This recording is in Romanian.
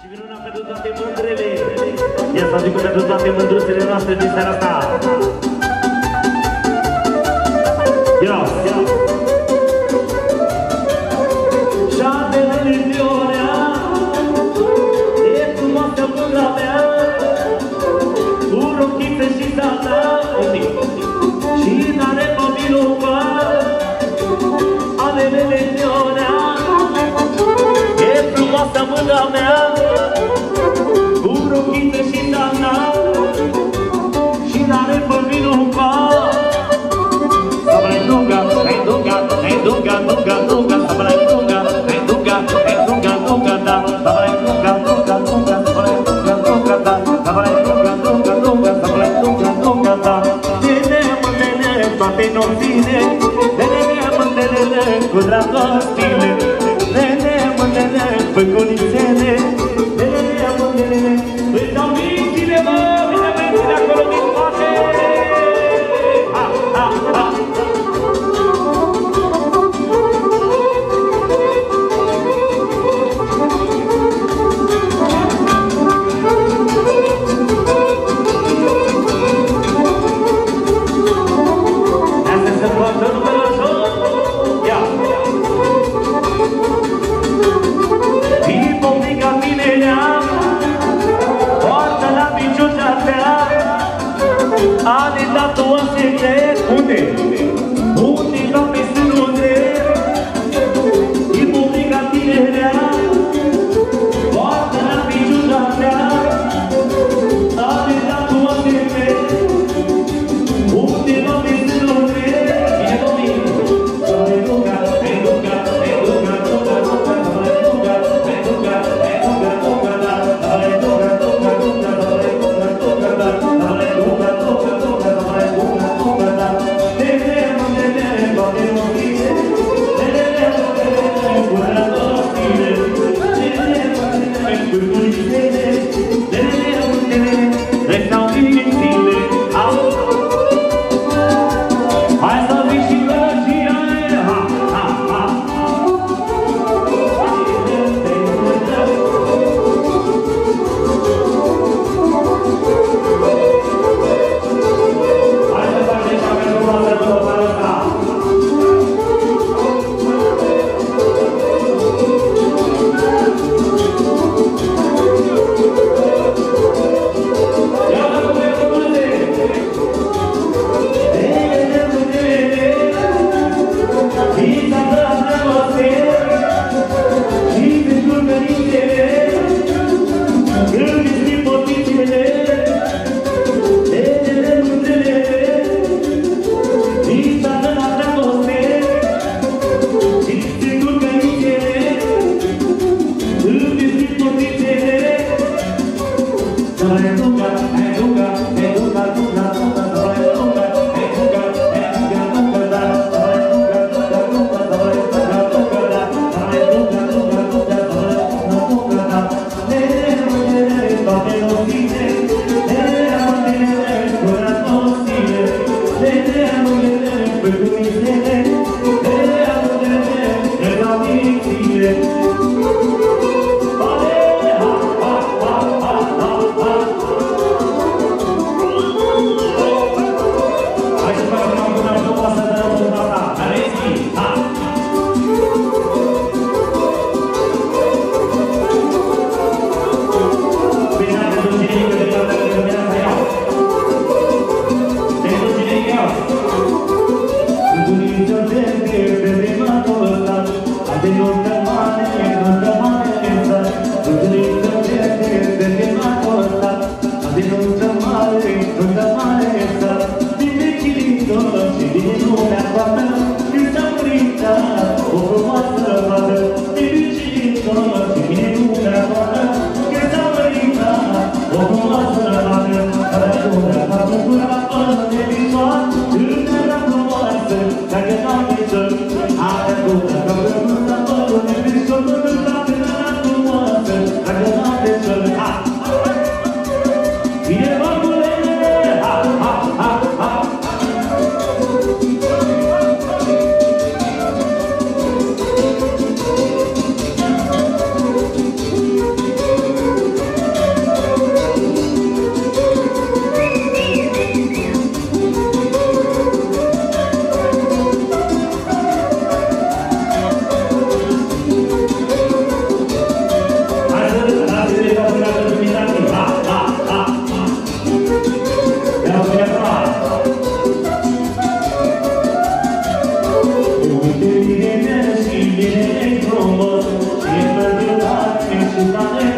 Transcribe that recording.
Și minunat pentru toate mândrele. Ia să zic pentru toate mândruțele noastre din seara asta. Ia. 7 milioane e frumoasă mândra mea, cu rochiță și tata, și n-are copilul ale milioane. E frumoasă mândra mea, cu rochiță și tata, și n-are copilul toate nopțile, mândrele cu dragostile, mândrele făcunițele, mândrele îți dau mințile, mă, mințile acolo din spate. Ani dat o secret, unde? Unde la pe sânunde? E publica tinerea, poartă la piciuța mea. Ani dat o secret, unde la pe sânunde? E domnul, educa, educa, educa, educa, educa, educa, Uite, bine și bine frumos, și mă duc la